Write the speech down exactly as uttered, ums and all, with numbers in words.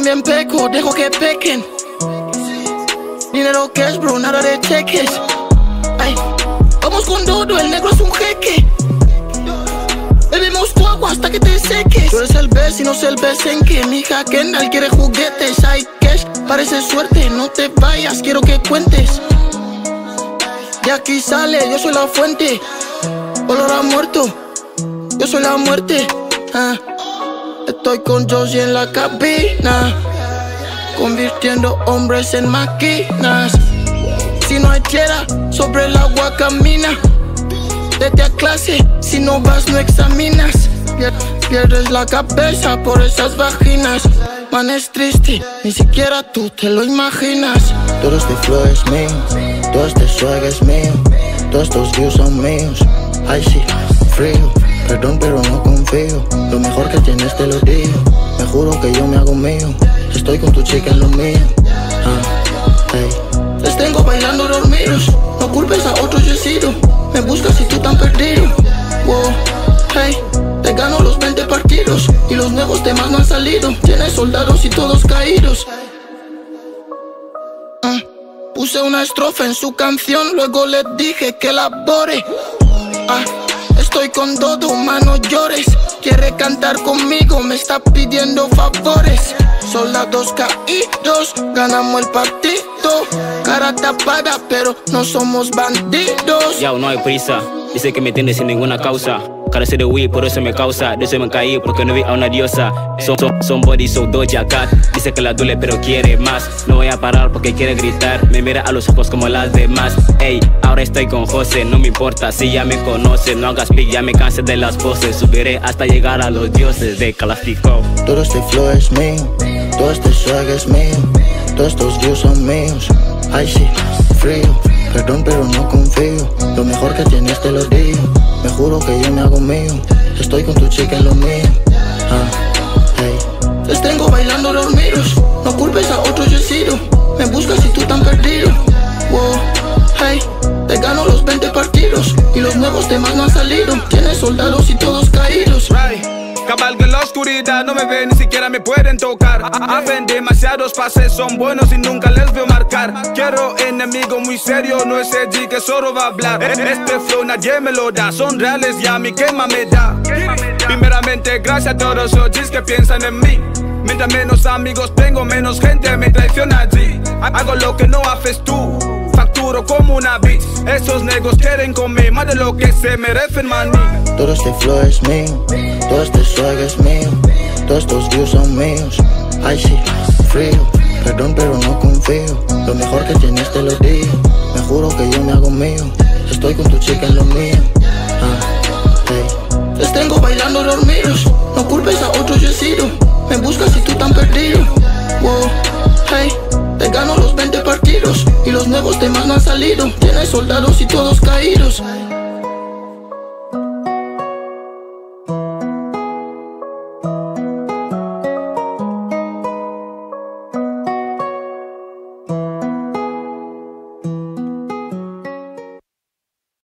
también peco, dejo que pequen. Dinero cash, bro, nada de cheques. Ay, vamos con todo, el negro es un jeque. Bebemos tu agua hasta que te seques. Tú eres el best y no sé el best en que mi hija Kendall quiere juguetes. Hay cash, parece suerte, no te vayas, quiero que cuentes. De aquí sale, yo soy la fuente. Olor a muerto, yo soy la muerte. ah. Estoy con Josie en la cabina, convirtiendo hombres en máquinas. Si no hay tierra, sobre el agua camina. Vete a clase, si no vas no examinas. Pier Pierdes la cabeza por esas vaginas. Man, es triste, ni siquiera tú te lo imaginas. Todo este flow es mío, todo este swag es mío, todos estos views son míos. Ay sí, frío, perdón pero no confío. Lo mejor que tienes te lo digo, me juro que yo me hago mío. Estoy con tu chica en lo mío. ah, hey. Les tengo bailando dormidos, no culpes a otros, yo he sido. Me buscas y tú tan perdido. Wow, hey, te gano los veinte partidos y los nuevos temas no han salido. Tienes soldados y todos caídos. uh, Puse una estrofa en su canción, luego le dije que elabore. Ah, estoy con todo, mano llores. Quiere cantar conmigo, me está pidiendo favores. Soldados caídos, ganamos el partido. Cara tapada, pero no somos bandidos. Ya, no hay prisa, dice que me tiene sin ninguna causa. Carece de weed, por eso me causa. De eso me caí porque no vi a una diosa. Son, son, somebody so Doja Cat. Dice que la duele pero quiere más. No voy a parar porque quiere gritar. Me mira a los ojos como las demás. Ey, ahora estoy con José, no me importa si ya me conoce. No hagas pic, ya me cansé de las voces. Subiré hasta llegar a los dioses de Calastico. Todo este flow es mío, todo este swag es mío, todos estos views son míos. Ay sí, frío, perdón pero no confío. Lo mejor que tienes te lo digo, me juro que yo me hago mío. Estoy con tu chica en lo mío. ah, hey. Les tengo bailando dormidos, no culpes a otros, yo he sido. Me buscas y tú tan perdido. Wow, hey, te gano los veinte partidos y los nuevos temas no han salido. Tienes soldados y todos caídos. Right. Cabalgo en la oscuridad, no me ven, ni siquiera me pueden tocar. Hacen demasiados pases, son buenos y nunca les veo marcar. Quiero enemigo muy serio, no es G que solo va a hablar. Este flow nadie me lo da, son reales y a mí quema me da. Primeramente gracias a todos los G's que piensan en mí. Mientras menos amigos tengo, menos gente me traiciona allí. Hago lo que no haces tú, facturo como una bitch. Esos negros quieren comer más de lo que se merecen, maní. Todo este flow es mío, todo este swag es mío, todos estos views son míos. Ay sí, frío, perdón pero no confío. Lo mejor que tienes te lo digo, me juro que yo me hago mío. Estoy con tu chica en lo mío. ah, hey. Les tengo bailando dormidos, no culpes a otros, yo he sido. Me buscas y tú tan perdido. Wow, hey, te gano los veinte partidos y los nuevos temas no han salido. Tienes soldados y todos caídos.